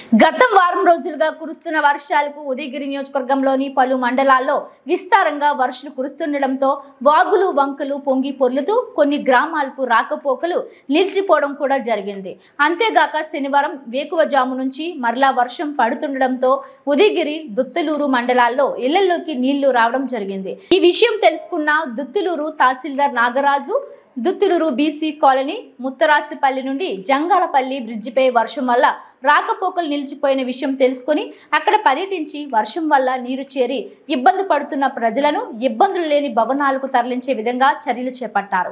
గత వారం రోజులుగా కురుస్తున్న వర్షాలకు ఉదయగిరి నియోజకవర్గంలోని పలు మండలాల్లో విస్తారంగా వర్షాలు కురుస్తుండటంతో వాగులు వంకలు పొంగి పొర్లుతూ కొన్ని గ్రామాలకు రాకపోకలు నిలిచిపోవడం కూడా జరిగింది. అంతేగాక శనివారం వేకువజాము నుంచి మరలా వర్షం పడుతుండటంతో ఉదయగిరి దుత్తులూరు మండలాల్లో ఇళ్లలోకి నీళ్లు రావడం జరిగింది. ఈ విషయం తెలుసుకున్న దుత్తులూరు తహసీల్దార్ నాగరాజు దుత్తులూరు బీసీ కాలనీ ముత్తరాసిపల్లి నుండి జంగాలపల్లి బ్రిడ్జిపై వర్షం వల్ల రాకపోకలు నిలిచిపోయిన విషయం తెలుసుకుని అక్కడ పర్యటించి వర్షం వల్ల నీరు చేరి ఇబ్బంది పడుతున్న ప్రజలను ఇబ్బందులు లేని భవనాలకు తరలించే విధంగా చర్యలు చేపట్టారు.